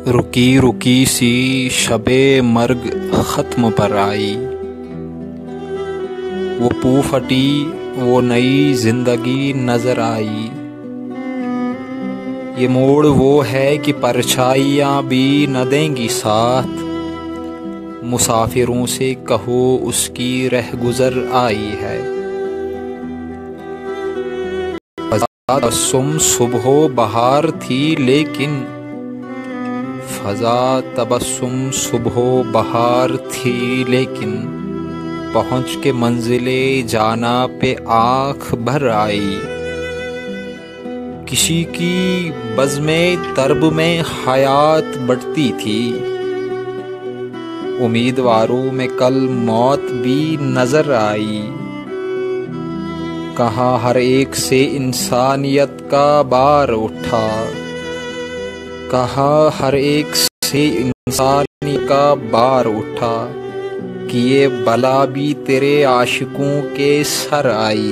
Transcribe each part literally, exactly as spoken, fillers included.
रुकी रुकी सी शबे मर्ग ख़त्म पर आई, वो पू फटी वो नई जिंदगी नजर आई। ये मोड़ वो है कि परछाइयाँ भी न देंगी साथ, मुसाफिरों से कहो उसकी रहगुजर आई है। तबस्सुम सुबह बहार थी लेकिन फजा तबस्सुम सुबह बहार थी लेकिन पहुँच के मंजिले जाना पे आँख भर आई। किसी की बज़्मे तरब में हयात बढ़ती थी, उम्मीदवारों में कल मौत भी नजर आई। कहाँ हर एक से इंसानियत का बार उठा, कहाँ हर एक से इंसानियत का बार उठा कि ये बला भी तेरे आशिकों के सर आई।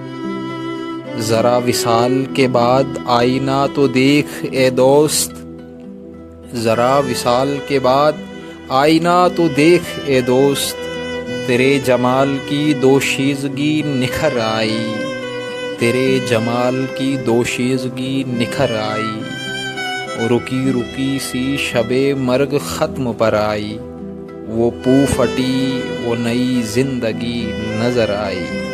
ज़रा विसाल के बाद आईना तो देख ए दोस्त, ज़रा विसाल के बाद आईना तो देख ए दोस्त, तेरे जमाल की दोशीज़गी निखर आई, तेरे जमाल की दोशीज़गी निखर आई। रुकी रुकी सी शबे मर्ग ख़त्म पर आई, वो पू फटी वो नई जिंदगी नजर आई।